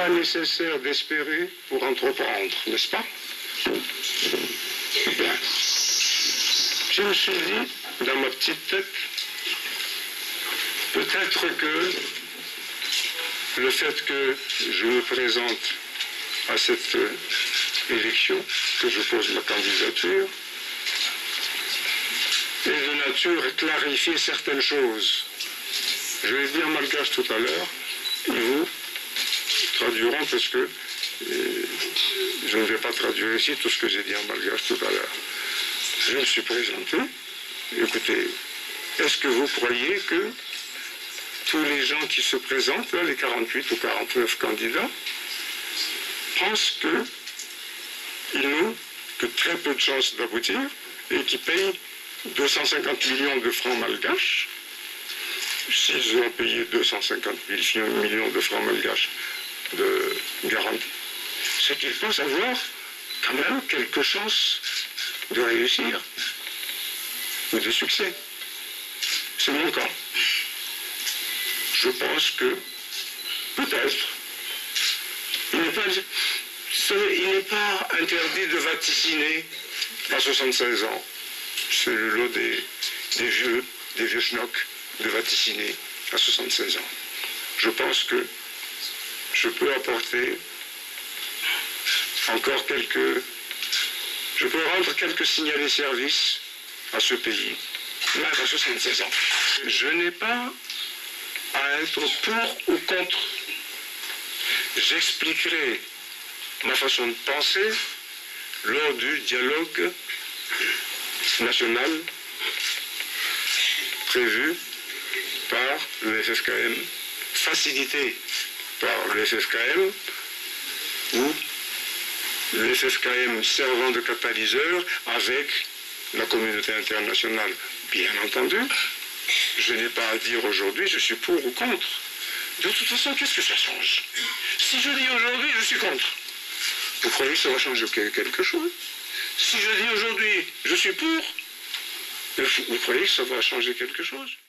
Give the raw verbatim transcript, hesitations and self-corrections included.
pas nécessaire d'espérer pour entreprendre, n'est-ce pas? Bien. Je me suis dit, dans ma petite tête, peut-être que le fait que je me présente à cette élection, que je pose ma candidature, est de nature à clarifier certaines choses. Je l'ai dit en malgache tout à l'heure, et vous traduiront parce que euh, je ne vais pas traduire ici tout ce que j'ai dit en malgache tout à l'heure. Je me suis présenté. Écoutez, est-ce que vous croyez que tous les gens qui se présentent, là, les quarante-huit ou quarante-neuf candidats, pensent qu'ils n'ont que très peu de chances d'aboutir et qu'ils payent deux cent cinquante millions de francs malgaches? S'ils ont payé deux cent cinquante millions de francs malgaches de garantie, c'est qu'ils pensent avoir quand même quelques chances de réussir ou de succès. C'est mon cas. Je pense que peut-être il n'est pas, il n'est pas interdit de vaticiner à soixante-seize ans. C'est le lot des, des vieux, des vieux schnocks de vaticiner à soixante-seize ans. Je pense que je peux apporter encore quelques... Je peux rendre quelques signalés services à ce pays, même à soixante-seize ans. Je n'ai pas à être pour ou contre. J'expliquerai ma façon de penser lors du dialogue national prévu par le F F K M, facilité par le F F K M, ou le F F K M servant de catalyseur avec la communauté internationale. Bien entendu, je n'ai pas à dire aujourd'hui je suis pour ou contre. De toute façon, qu'est-ce que ça change? Si je dis aujourd'hui je suis contre, vous croyez que ça va changer quelque chose? Si je dis aujourd'hui je suis pour, vous croyez que ça va changer quelque chose?